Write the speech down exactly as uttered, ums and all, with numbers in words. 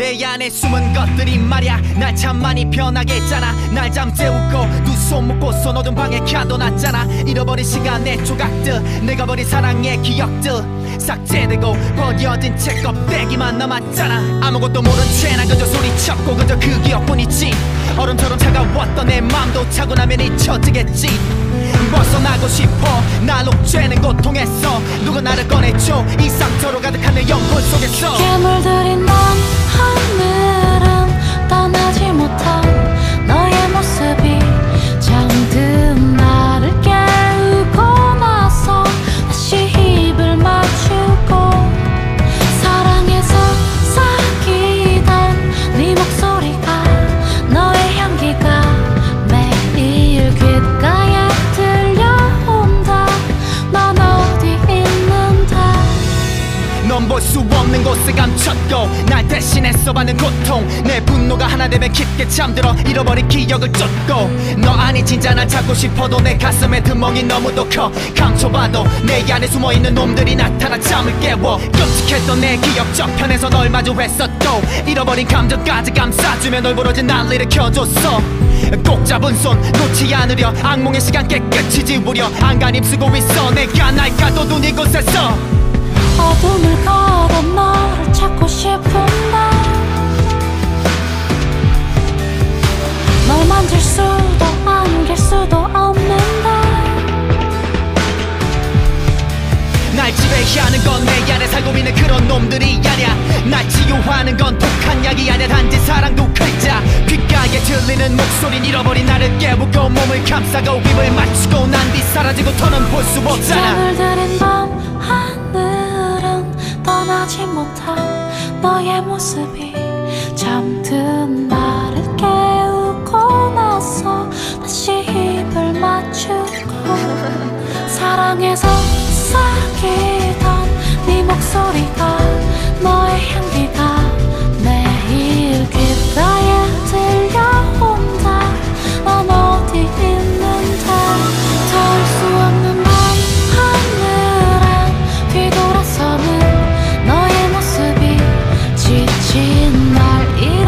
내 안에 숨은 것들이 말야 날 참 많이 변하게 했잖아. 날 잠재우고 두 손 묶고서 어두운 방에 가둬놨잖아. 잃어버린 시간의 조각들, 내가 버린 사랑의 기억들 삭제되고 버려진 채 껍데기만 남았잖아. 아무것도 모른 채 난 그저 소리쳤고 그저 그 기억뿐이지. 얼음처럼 차가웠던 내 맘도 차고 나면 잊혀지겠지. 벗어나고 싶어 날 옥죄는 고통에서 누가 나를 꺼내줘. 이 상처로 가득한 내 영혼 속에서 깊게 물들인 넌 하늘은 떠나지 못한 너의 모습이 잠든 나를 깨우고 나서 다시 입을 맞추고 사랑에서 사귀던 네 목소리가 너의 향기가 매일 귓가에 들려온다. 넌 어디 있는데 넌 볼 수 없는 곳에 감췄고 날 대신해서 받는 고통. 내 분노가 하나 되면 깊게 잠들어 잃어버린 기억을 쫓고 너 아니 진짜 날 찾고 싶어도 내 가슴에 드멍이 너무도 커. 감춰봐도 내 안에 숨어있는 놈들이 나타나 잠을 깨워. 끔찍했던 내 기억 저편에서 널 마주했었고 잃어버린 감정까지 감싸주며 널 부러진 날 일으켜줬어. 꼭 잡은 손 놓지 않으려 악몽의 시간 깨끗이 지우려 안간 힘쓰고 있어. 내가 날 가둬둔 이곳에서 어둠을 걸어 너를 찾고 싶은데 널 만질 수도 안길 수도 없는데 날 지배하는 건 내 안에 살고 있는 그런 놈들이 아냐. 날 치유하는 건 독한 약이 아냐. 단지 사랑도 글자 귓가에 들리는 목소린 잃어버린 나를 깨우고 몸을 감싸고 입을 맞추고 난 뒤 사라지고 더는 볼 수 없잖아. 물들인 밤 하늘은 떠나지 못한 너의 모습이 잠든 나를 깨우고 나서 다시 입을 맞추고 사랑에서 사귀던 네 목소리가 너의 향기가 매일 귓가에 들려온다. 넌 어디 있는데 닿을 수 없는 밤 하늘엔 뒤돌아서는 너의 모습이 지친 날